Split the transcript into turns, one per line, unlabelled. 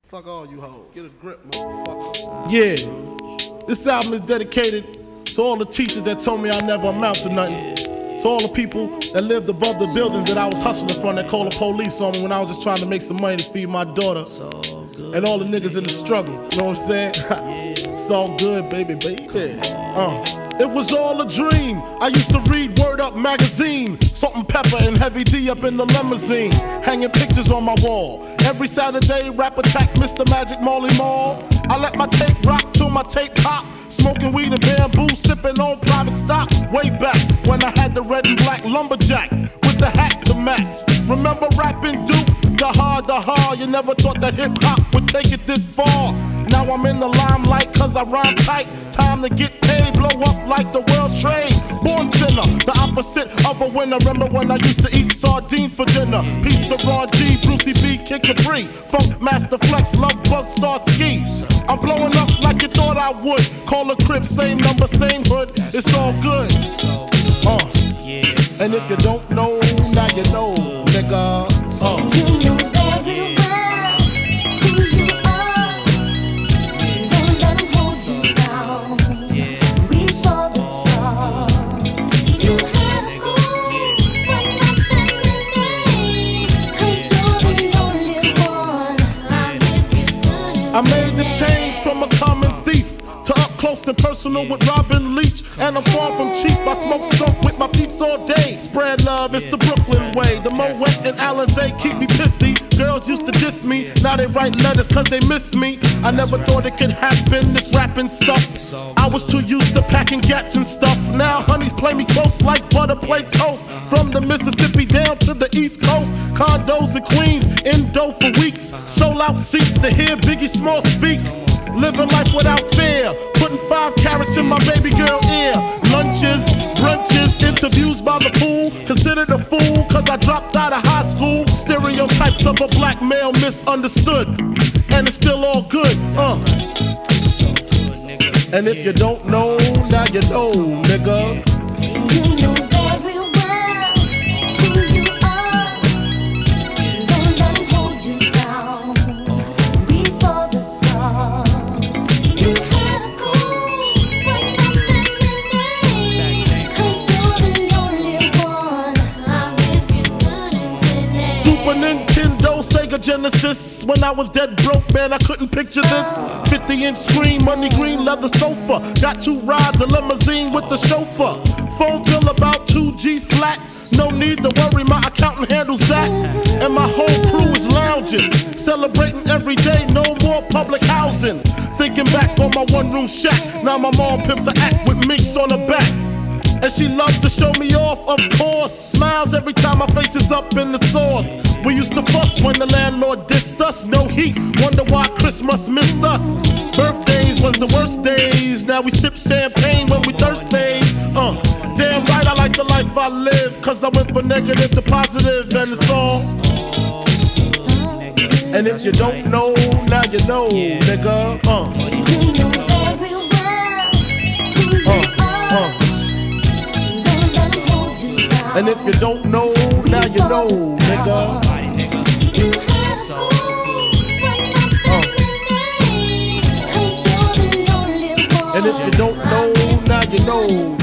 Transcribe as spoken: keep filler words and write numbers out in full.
Fuck all you hoes. Get a grip, motherfucker. Yeah. This album is dedicated to all the teachers that told me I never amount to nothing. To all the people that lived above the buildings that I was hustling from that called the police on me when I was just trying to make some money to feed my daughter. And all the niggas in the struggle. You know what I'm saying? It's all good, baby, baby. Uh. It was all a dream. I used to read Word Up magazine, Salt and Pepper and Heavy D up in the limousine, hanging pictures on my wall. Every Saturday, rap attack, Mister Magic Molly Mall. I let my tape rock till my tape pop, smoking weed and bamboo, sipping on private stock. Way back when I had the red and black lumberjack with the hat to match. Remember rapping Duke? The hard, the hard. You never thought that hip hop would take it this far. Now I'm in the limelight cause I rhyme tight. Time to get paid, blow up like the world trade. Born sinner, the opposite of a winner. Remember when I used to eat sardines for dinner? Peace to Ron G, Brucey B, Kid Capri, Funk Master Flex, Love Bug, Star Ski. I'm blowing up like you thought I would. Call a crib, same number, same hood. It's all good. Uh. And if you don't know, now you know, nigga. Uh. I made the change from a common thief to up close and personal with Robin Leach. And I'm far from cheap, I smoke skunk with my peeps all day. Spread love, it's the Brooklyn way. The Moet and Alizé keep me pissy. Girls used to diss me, now they write letters cause they miss me. I never thought it could happen, this rapping stuff. I was too used to packing gats and stuff. Now honeys play me close like butter play toast. From the Mississippi down to the East Coast, condos in Queens, in dough for weeks. Sold out seats to hear Biggie Small speak. Living life without fear, putting five carats in my baby girl ear. Lunches, brunches, interviews by the pool. Considered a fool cause I dropped out of high school. Stereotypes of a black male misunderstood, and it's still all good, uh. And if you don't know, now you know, nigga. You know very well who you are. Don't let them hold you down. Reach for the stars. You had a goal, but nothing remained. Cause you're the only one. I'll give you good and finish. Super Nintendo, Sega Genesis. When I was dead broke, man, I couldn't picture this. fifty inch screen, money green, leather sofa. Got two rides, a limousine with the chauffeur. Phone bill about two G's flat. No need to worry, my accountant handles that. And my whole crew is lounging, celebrating every day, no more public housing. Thinking back on my one room shack. Now my mom pimps a act with minks on her back. And she loves to show me off, of course. Smiles every time my face is up in the sauce. We used to fuss when the landlord dissed us. No heat, wonder why Christmas missed us. Birthdays was the worst days. Now we sip champagne when we thirsty. Uh, damn right I like the life I live. Cause I went from negative to positive and it's all. And if you don't know, now you know, nigga. Uh. Uh, uh. And if you don't know, now you know, nigga. Uh. And if you don't know, now you know.